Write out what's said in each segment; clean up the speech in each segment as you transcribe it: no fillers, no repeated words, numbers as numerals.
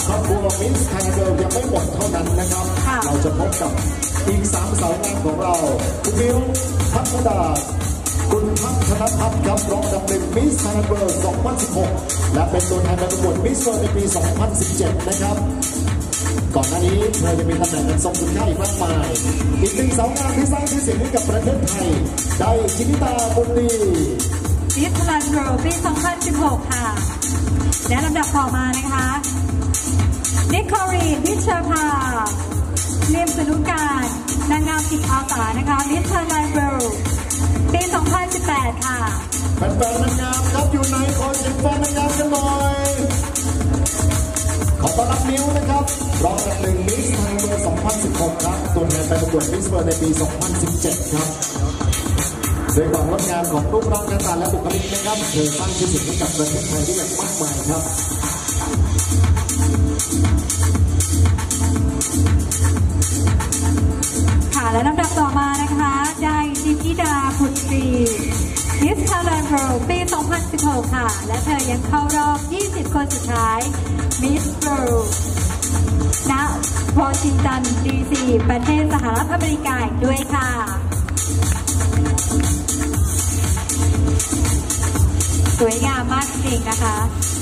ครอบครัวมิสไทยเกิร์ลยังไม่หมดเท่านั้นนะครับเราจะพบกับอีก3 สาวงามของเราคุณมิวพัฒดาคุณพัฒนพัฒน์ครับรองอันดับ 1มิสไทยเกิร์ล2016และเป็นตัวแทนการประกวดมิสเวิลด์ในปี 2017นะครับก่อนหน้านี้เธอจะมีตำแหน่งเงินทรงคุณค่าอีกมากมายอีก1 สาวงามที่สร้างชื่อเสียงให้กับประเทศไทยได้จินิตาบุญดีมิสไทยเกิร์ลปี 2016 ค่ะและลำดับต่อมานะคะนิโคลีนพิชภาเลียมสนุการนางงามจิตอาสานะคะมิสไทยเกิร์ลปี 2018 ค่ะแฟนๆนางงามครับอยู่ไหนขอเสียงแฟนนางงามกันหน่อยขอต้อนรับมิวนะครับรองอันดับ 1มิสไทยเกิร์ล2016ครับตัวแทนไปประกวดมิสเวิลด์ในปี 2017 ครับโดยความงดงามของรูปร่างหน้าตาและบุคลิกนะครับเธอสร้างชื่อเสียงให้กับประเทศไทยได้อย่างมากมายครับค่ะและลำดับต่อมานะคะได้จินิดาบุตรีมิสไทยแลนด์เกิร์ลปี 2016 ค่ะและเธอยังเข้ารอบ 20 คนสุดท้ายมิสเวิลด์ณวอชิงตันดีซีประเทศสหรัฐอเมริกาด้วยค่ะสวยงามมากจริงนะคะ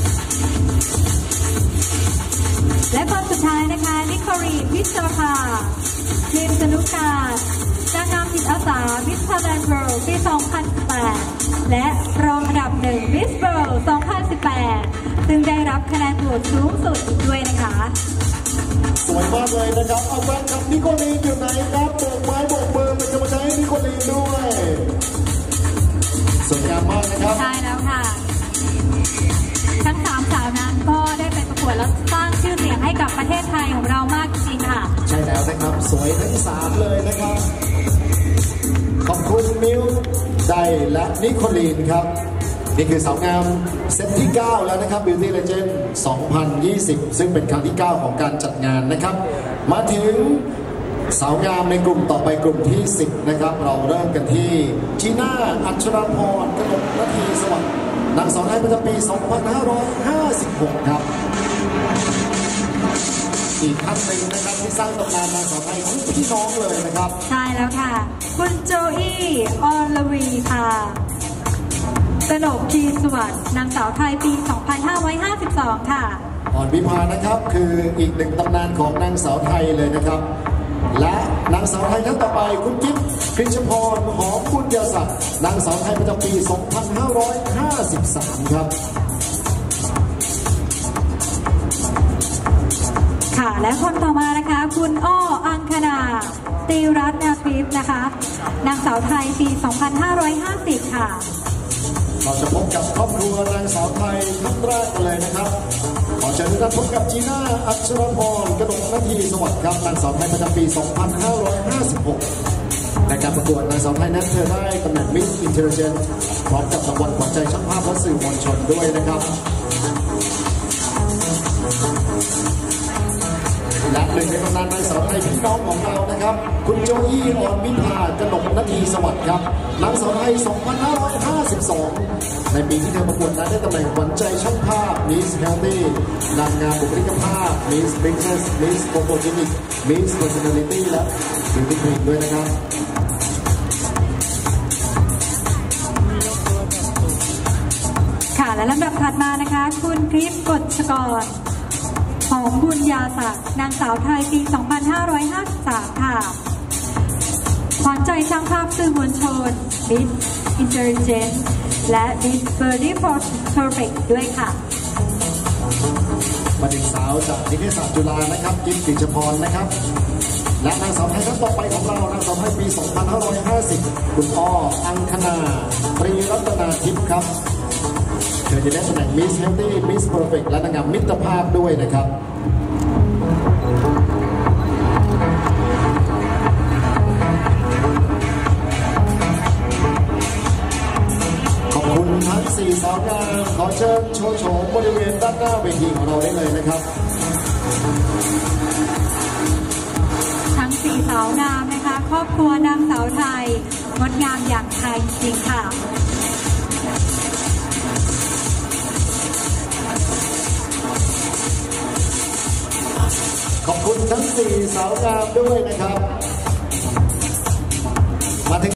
และคนสุดท้ายนะคะนิโคลีนพิชภาทีมสนุกการนางงามจิตอาสามิสไทยแลนด์เกิร์ลปี 2018 และรองอันดับ 1มิสเวิลด์ 2018 ซึ่งได้รับคะแนนโหวตสูงสุดอีกด้วยนะคะสวยมากเลยนะครับเอาแฟนคลับนิโคลีนอยู่ไหนครับโบกไม้โบกมือเป็นกำลังใจให้นิโคลีนด้วยสวยงามมากนะครับใช่แล้วค่ะทั้ง3 สาวนั้นก็ได้ไปประกวดและสร้างชื่อเสียงให้กับประเทศไทยของเรามากจริงค่ะใช่แล้วนะครับสวยทั้ง3เลยนะครับขอบคุณมิวไดและนิโคลีนครับนี่คือสาวงามเซตที่ 9 แล้วนะครับ Beauty Legend 2020 ซึ่งเป็นครั้งที่ 9 ของการจัดงานนะครับมาถึงสาวงามในกลุ่มต่อไปกลุ่มที่ 10 นะครับเราเริ่มกันที่จีน่าอัชราพรกนกนาทีสวัสดิ์นางสาวไทยประจำปี 2556 ครับอีกท่านหนึ่งนะครับที่สร้างตำนานนางสาวไทยทั้งพี่น้องเลยนะครับใช่แล้วค่ะคุณโจอี้อรวีค่ะกนกทีสวัสดิ์นางสาวไทยปี 2552 ค่ะอ่อนวิภานะครับคืออีก1 ตำนานของนางสาวไทยเลยนะครับและนางสาวไทยท่านต่อไปคุณกิ๊บกฤษพรหอมบุญยศักดิ์นางสาวไทยประจำปี 2553 ครับค่ะและคนต่อมานะคะคุณอ้ออังคณาตีรัตน์นาทิพย์นะคะนางสาวไทยปี 2550 ค่ะเราจะพบกับครอบครัวนางสาวไทยท่านแรกเลยนะครับขอเชิญทุกท่านพบกับจีน่าอัชรพรกนกนาทีสวัสดิ์ครับนางสาวไทยประจำปี 2556 ในการประกวดนางสาวไทยนั้นเธอได้ตำแหน่งมิสอินเทลเจนซ์พร้อมกับรางวัลขวัญใจช่างภาพและสื่อมวลชนด้วยนะครับและหนึ่งในตำนานนางสาวไทยพี่น้องของเรานะครับคุณโจอี้อรวิภากนกนาทีสวัสดิ์ครับนางสาวไทย 2552 ในปีที่เธอประกวดนั้นได้ตำแหน่งขวัญใจช่างภาพ Miss Healthy นางงามบุคลิกภาพ Miss Business Miss Photogenic Miss Personality และ Beauty Queen ด้วยนะครับค่ะและลำดับถัดมานะคะคุณคลิปกฎชกรหอมบุญญาศักดิ์นางสาวไทยปี 2553 ค่ะขวัญใจช่างภาพสื่อมวลชน Miss Intelligent และ Miss Body Perfect ด้วยค่ะมาถึงสาวจากนิเทศศาสตร์จุฬานะครับกิ๊บกฤษพรนะครับและนางสาวไทยท่านต่อไปของเรานางสาวไทยปี 2550 คุณอ้ออังคณาตรีรัตนาทิพย์ครับเธอจะได้ตำแหน่ง Miss Healthy Miss Perfect และนางงามมิตรภาพด้วยนะครับขอบคุณทั้ง4 สาวงามขอเชิญโชว์โฉมบริเวณด้านหน้าเวทีของเราได้เลยนะครับทั้ง4 สาวงามนะคะครอบครัวนางสาวไทยงดงามอย่างไทยจริงค่ะขอบคุณทั้ง4สาวงามด้วยนะครับ